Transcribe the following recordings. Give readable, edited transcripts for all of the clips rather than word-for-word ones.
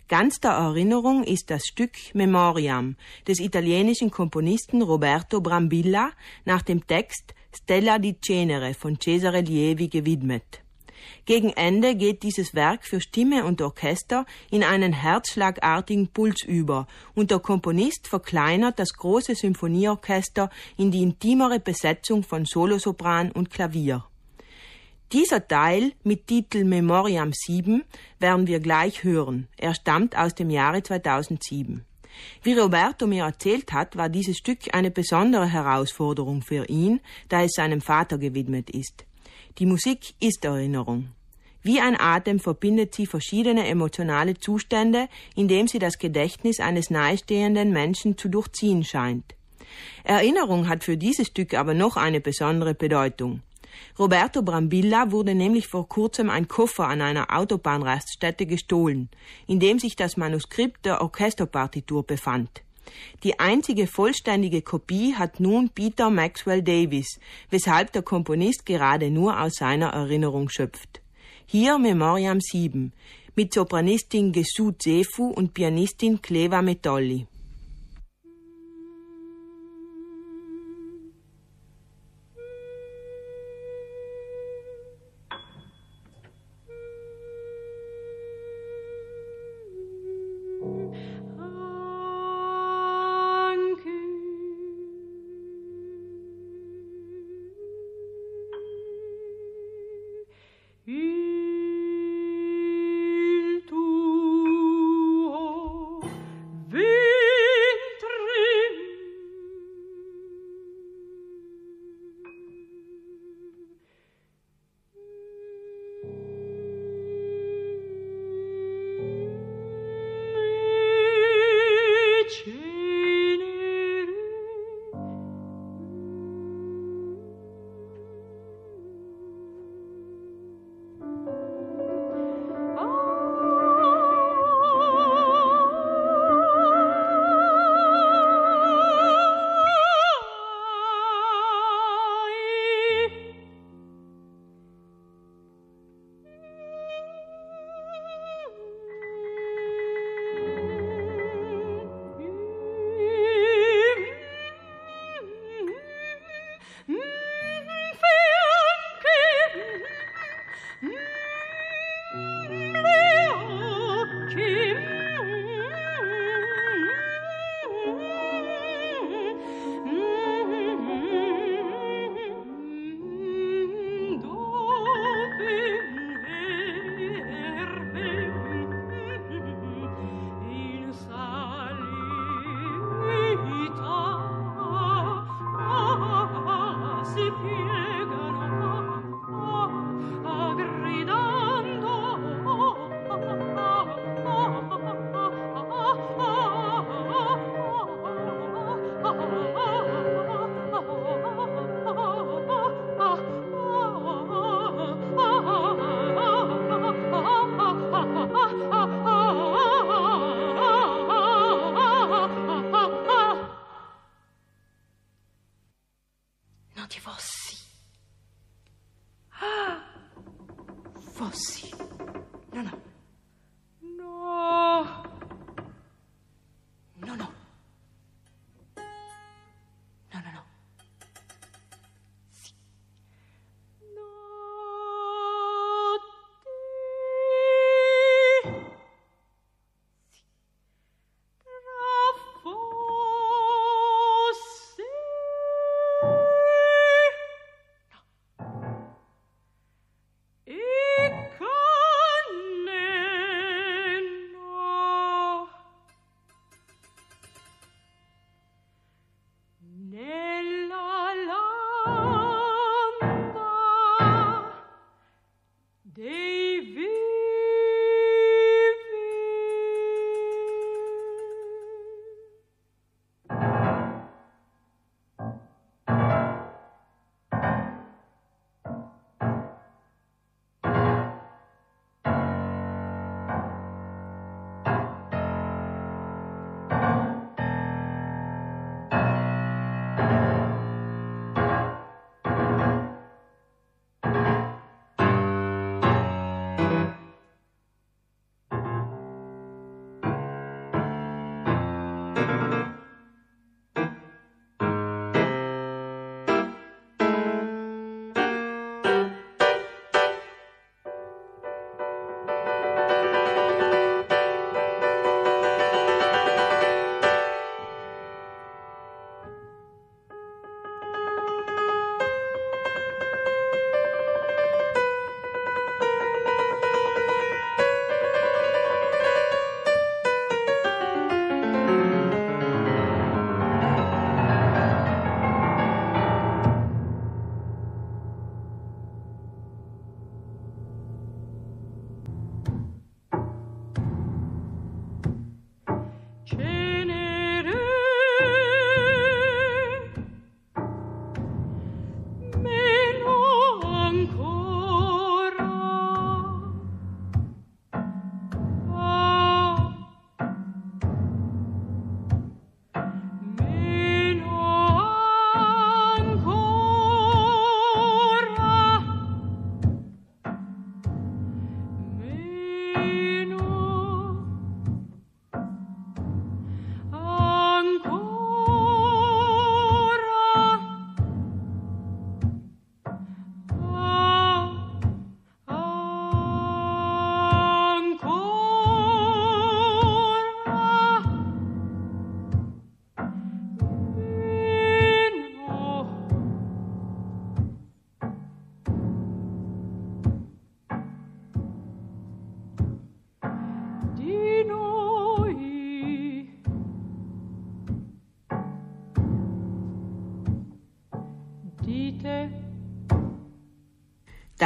Ganz der Erinnerung ist das Stück Memoriam des italienischen Komponisten Roberto Brambilla nach dem Text Stella di Cenere von Cesare Lievi gewidmet. Gegen Ende geht dieses Werk für Stimme und Orchester in einen herzschlagartigen Puls über und der Komponist verkleinert das große Symphonieorchester in die intimere Besetzung von Solosopran und Klavier. Dieser Teil mit Titel Memoriam 7 werden wir gleich hören. Er stammt aus dem Jahre 2007. Wie Roberto mir erzählt hat, war dieses Stück eine besondere Herausforderung für ihn, da es seinem Vater gewidmet ist. Die Musik ist Erinnerung. Wie ein Atem verbindet sie verschiedene emotionale Zustände, indem sie das Gedächtnis eines nahestehenden Menschen zu durchziehen scheint. Erinnerung hat für dieses Stück aber noch eine besondere Bedeutung. Roberto Brambilla wurde nämlich vor kurzem ein Koffer an einer Autobahnraststätte gestohlen, in dem sich das Manuskript der Orchesterpartitur befand. Die einzige vollständige Kopie hat nun Peter Maxwell Davies, weshalb der Komponist gerade nur aus seiner Erinnerung schöpft. Hier Memoriam 7 mit Sopranistin Gesù Sefu und Pianistin Cleva Metolli.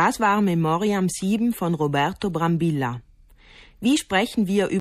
Das war Memoriam 7 von Roberto Brambilla. Wie sprechen wir über